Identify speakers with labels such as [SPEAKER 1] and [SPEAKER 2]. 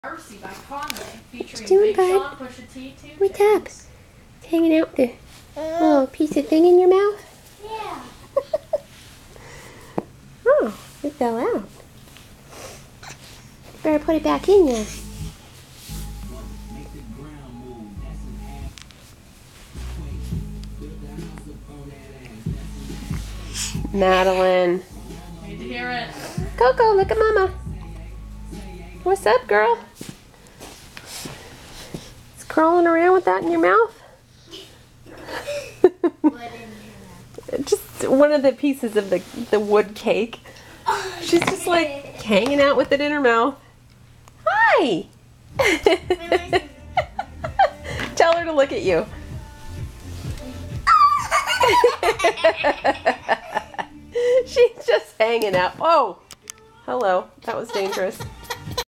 [SPEAKER 1] Mercy by Conway, featuring
[SPEAKER 2] doing,
[SPEAKER 1] Big
[SPEAKER 2] bud?
[SPEAKER 1] Sean, Pusha T, 2
[SPEAKER 2] What's
[SPEAKER 1] Chainz.
[SPEAKER 2] up? It's hanging out the little piece of thing in your mouth?
[SPEAKER 1] Yeah.
[SPEAKER 2] Oh, it fell out. Better put it back in there. Madeline.
[SPEAKER 1] Need to hear it.
[SPEAKER 2] Coco, look at Mama. What's up, girl? It's crawling around with that in your mouth? Just one of the pieces of the wood cake. She's just like hanging out with it in her mouth. Hi! Tell her to look at you. She's just hanging out. Oh, hello. That was dangerous.